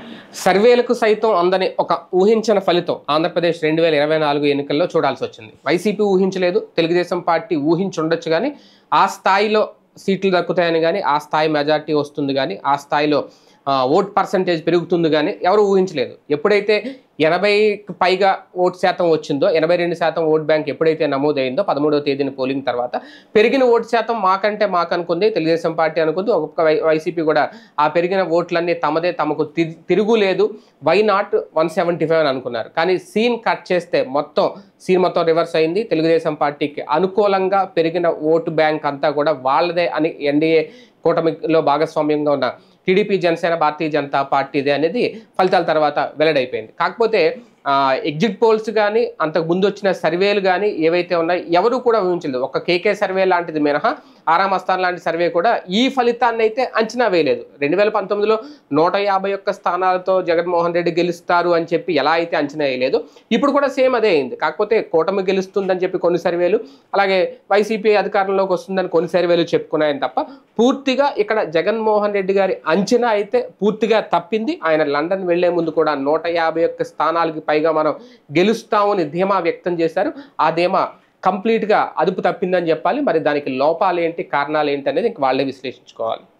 సర్వేలకు సైతం అందని ఒక ఊహించిన ఫలితం ఆంధ్రప్రదేశ్ 2024 ఎన్నికల్లో చూడాల్సి వచ్చింది. వైసీపీ ఊహించలేదు, తెలుగుదేశం పార్టీ ఊహించుండొచ్చు కానీ ఆ స్థాయిలో సీట్లు దక్కుతాయని కానీ, ఆ స్థాయి మెజార్టీ వస్తుంది కానీ, ఆ స్థాయిలో ఓట్ పర్సంటేజ్ పెరుగుతుంది కానీ ఎవరు ఊహించలేదు. ఎప్పుడైతే 80కి పైగా ఓటు శాతం వచ్చిందో, 82% ఓట్ బ్యాంక్ ఎప్పుడైతే నమోదైందో 13వ తేదీన పోలింగ్ తర్వాత పెరిగిన ఓటు శాతం మాకనుకుంది, తెలుగుదేశం పార్టీ అనుకుంది, ఒక్కొక్క వైసీపీ కూడా ఆ పెరిగిన ఓట్లన్నీ తమదే, తమకు తిరుగులేదు, వై నాట్ 175 అని అనుకున్నారు. కానీ సీన్ కట్ చేస్తే సీన్ మొత్తం రివర్స్ అయింది. తెలుగుదేశం పార్టీకి అనుకూలంగా పెరిగిన ఓటు బ్యాంక్ అంతా కూడా వాళ్ళదే అని ఎన్డీఏ కూటమిలో భాగస్వామ్యంగా ఉన్న టీడీపీ, జనసేన, భారతీయ జనతా పార్టీదే అనేది ఫలితాల తర్వాత వెల్లడైపోయింది. కాకపోతే ఎగ్జిట్ పోల్స్ కానీ, అంతకు ముందు వచ్చిన సర్వేలు కానీ ఏవైతే ఉన్నాయో ఎవరు కూడా ఊహించలేదు. ఒక కేకే సర్వే లాంటిది మినహా ఆరామ్ అస్థాన్ లాంటి సర్వే కూడా ఈ ఫలితాన్ని అయితే అంచనా వేయలేదు. 2019లో 151 స్థానాలతో జగన్మోహన్ రెడ్డి గెలుస్తారు అని చెప్పి ఎలా అయితే అంచనా వేయలేదు, ఇప్పుడు కూడా సేమ్ అదే అయింది. కాకపోతే కూటమి గెలుస్తుందని చెప్పి కొన్ని సర్వేలు, అలాగే వైసీపీ అధికారంలోకి వస్తుందని కొన్ని సర్వేలు చెప్పుకున్నాయని తప్ప పూర్తిగా ఇక్కడ జగన్మోహన్ రెడ్డి గారి అంచనా అయితే పూర్తిగా తప్పింది. ఆయన లండన్ వెళ్లే ముందు కూడా 151 స్థానాలకి పైగా మనం గెలుస్తామని ధీమా వ్యక్తం చేశారు. ఆ ధీమా కంప్లీట్గా అదుపు తప్పిందని చెప్పాలి. మరి దానికి లోపాలు ఏంటి, కారణాలు ఏంటి అనేది ఇంక వాళ్ళే విశ్లేషించుకోవాలి.